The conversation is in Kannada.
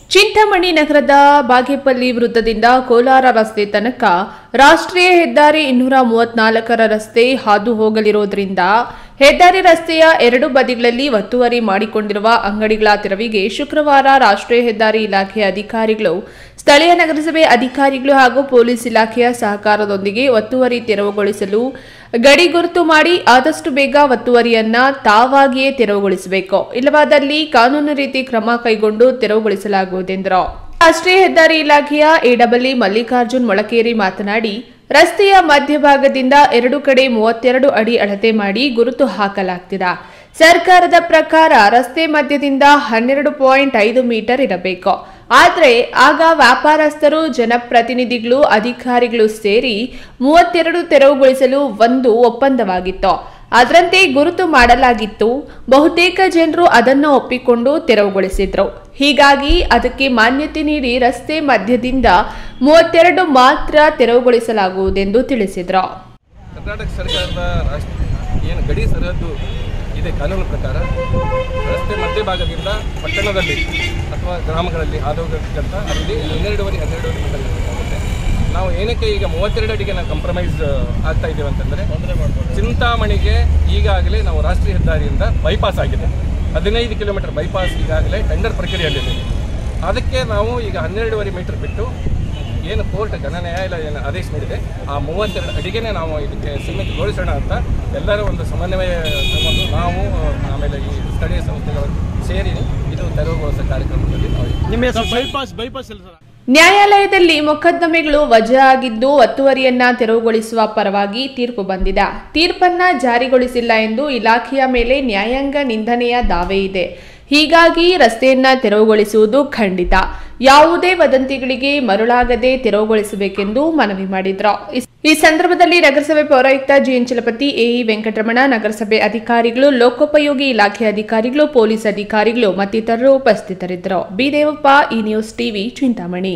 ಚಿಂತಾಮಣಿ ನಗರದ ಬಾಗೇಪಲ್ಲಿ ವೃತ್ತದಿಂದ ಕೋಲಾರ ರಸ್ತೆ ತನಕ ರಾಷ್ಟ್ರೀಯ ಹೆದ್ದಾರಿ 234ರ ರಸ್ತೆ ಹಾದು ಹೋಗಲಿರುವುದರಿಂದ ಹೆದ್ದಾರಿ ರಸ್ತೆಯ ಎರಡು ಬದಿಗಳಲ್ಲಿ ಒತ್ತುವರಿ ಮಾಡಿಕೊಂಡಿರುವ ಅಂಗಡಿಗಳ ತೆರವಿಗೆ ಶುಕ್ರವಾರ ರಾಷ್ಟ್ರೀಯ ಹೆದ್ದಾರಿ ಇಲಾಖೆಯ ಅಧಿಕಾರಿಗಳು, ಸ್ಥಳೀಯ ನಗರಸಭೆ ಅಧಿಕಾರಿಗಳು ಹಾಗೂ ಪೊಲೀಸ್ ಇಲಾಖೆಯ ಸಹಕಾರದೊಂದಿಗೆ ಒತ್ತುವರಿ ತೆರವುಗೊಳಿಸಲು ಗಡಿ ಗುರುತು ಮಾಡಿ ಆದಷ್ಟು ಬೇಗ ಒತ್ತುವರಿಯನ್ನ ತಾವಾಗಿಯೇ ತೆರವುಗೊಳಿಸಬೇಕು, ಇಲ್ಲವಾದಲ್ಲಿ ಕಾನೂನು ರೀತಿ ಕ್ರಮ ಕೈಗೊಂಡು ತೆರವುಗೊಳಿಸಲಾಗುವುದೆಂದರು. ರಾಷ್ಟ್ರೀಯ ಹೆದ್ದಾರಿ ಇಲಾಖೆಯ ಎಡಬ್ಲ್ಯೂ ಮಲ್ಲಿಕಾರ್ಜುನ್ ಮೊಳಕೇರಿ ಮಾತನಾಡಿ, ರಸ್ತೆಯ ಮಧ್ಯಭಾಗದಿಂದ ಎರಡು ಕಡೆ 32 ಅಡಿ ಅಳತೆ ಮಾಡಿ ಗುರುತು ಹಾಕಲಾಗ್ತಿದೆ. ಸರ್ಕಾರದ ಪ್ರಕಾರ ರಸ್ತೆ ಮಧ್ಯದಿಂದ 12.5 ಮೀಟರ್ ಇರಬೇಕು. ಆದರೆ ಆಗ ವ್ಯಾಪಾರಸ್ಥರು, ಜನಪ್ರತಿನಿಧಿಗಳು, ಅಧಿಕಾರಿಗಳು ಸೇರಿ 32 ತೆರವುಗೊಳಿಸಲು ಒಂದು ಒಪ್ಪಂದವಾಗಿತ್ತು. ಅದರಂತೆ ಗುರುತು ಮಾಡಲಾಗಿತ್ತು. ಬಹುತೇಕ ಜನರು ಅದನ್ನು ಒಪ್ಪಿಕೊಂಡು ತೆರವುಗೊಳಿಸಿದ್ರು. ಹೀಗಾಗಿ ಅದಕ್ಕೆ ಮಾನ್ಯತೆ ನೀಡಿ ರಸ್ತೆ ಮಧ್ಯದಿಂದ 32 ಮಾತ್ರ ತೆರವುಗೊಳಿಸಲಾಗುವುದೆಂದು ತಿಳಿಸಿದರು. ಕರ್ನಾಟಕ ಸರ್ಕಾರದ ಏನು ಗಡಿ ಸರಹದ್ದು ಇದೆ ಕಾನೂನು ಪ್ರಕಾರ ರಸ್ತೆ ಮಧ್ಯಭಾಗದಿಂದ ಪಟ್ಟಣದಲ್ಲಿ ಅಥವಾ ಗ್ರಾಮಗಳಲ್ಲಿ ಹಾದೋಗಕ್ಕಂತ ಅಲ್ಲಿ 12 ಮೀಟರ್ ಆಗುತ್ತೆ. ನಾವು ಏನಕ್ಕೆ ಈಗ 32 ಅಡಿಗೆ ನಾವು ಕಾಂಪ್ರಮೈಸ್ ಆಗ್ತಾ ಇದ್ದೇವೆ ಅಂತಂದರೆ, ಚಿಂತಾಮಣಿಗೆ ಈಗಾಗಲೇ ನಾವು ರಾಷ್ಟ್ರೀಯ ಹೆದ್ದಾರಿಯಿಂದ ಬೈಪಾಸ್ ಆಗಿದೆ. 15 ಕಿಲೋಮೀಟರ್ ಬೈಪಾಸ್ ಈಗಾಗಲೇ ಟೆಂಡರ್ ಪ್ರಕ್ರಿಯೆಯಲ್ಲಿದೆ. ಅದಕ್ಕೆ ನಾವು ಈಗ 12.5 ಮೀಟರ್ ಬಿಟ್ಟು ಏನು ಕೋರ್ಟ್ ಘನ ನ್ಯಾಯಾಲಯ ಏನು ಆದೇಶ ನೀಡಿದೆ ಆ 32 ಅಡಿಗೆ ನಾವು ಇದಕ್ಕೆ ಸೀಮಿತಗೊಳಿಸೋಣ ಅಂತ ಎಲ್ಲರೂ ಒಂದು ಸಮನ್ವಯ ತಗೊಂಡು ನಾವು ಆಮೇಲೆ ಈ ಸ್ಥಳೀಯ ಸಂಸ್ಥೆಗಳು ಸೇರಿ ಇದು ತೆರವುಗೊಳಿಸೋ ಕಾರ್ಯಕ್ರಮದಲ್ಲಿ ನಾವು ನ್ಯಾಯಾಲಯದಲ್ಲಿ ಮೊಕದ್ದಮೆಗಳು ವಜಾ ಆಗಿದ್ದು ಒತ್ತುವರಿಯನ್ನ ತೆರವುಗೊಳಿಸುವ ಪರವಾಗಿ ತೀರ್ಪು ಬಂದಿದೆ. ತೀರ್ಪನ್ನ ಜಾರಿಗೊಳಿಸಿಲ್ಲ ಎಂದು ಇಲಾಖೆಯ ಮೇಲೆ ನ್ಯಾಯಾಂಗ ನಿಂದನೆಯ ದಾವೆ ಇದೆ. ಹೀಗಾಗಿ ರಸ್ತೆಯನ್ನ ತೆರವುಗೊಳಿಸುವುದು ಖಂಡಿತ. ಯಾವುದೇ ವದಂತಿಗಳಿಗೆ ಮರುಳಾಗದೆ ತೆರವುಗೊಳಿಸಬೇಕೆಂದು ಮನವಿ ಮಾಡಿದ್ರು. ಈ ಸಂದರ್ಭದಲ್ಲಿ ನಗರಸಭೆ ಪೌರಾಯುಕ್ತ ಜಿಎನ್ ಚಲಪತಿ, ಎಇ ವೆಂಕಟರಮಣ, ನಗರಸಭೆ ಅಧಿಕಾರಿಗಳು, ಲೋಕೋಪಯೋಗಿ ಇಲಾಖೆ ಅಧಿಕಾರಿಗಳು, ಪೊಲೀಸ್ ಅಧಿಕಾರಿಗಳು ಮತ್ತಿತರರು ಉಪಸ್ಥಿತರಿದ್ದರು. B Devappa, E news TV, Chintamani.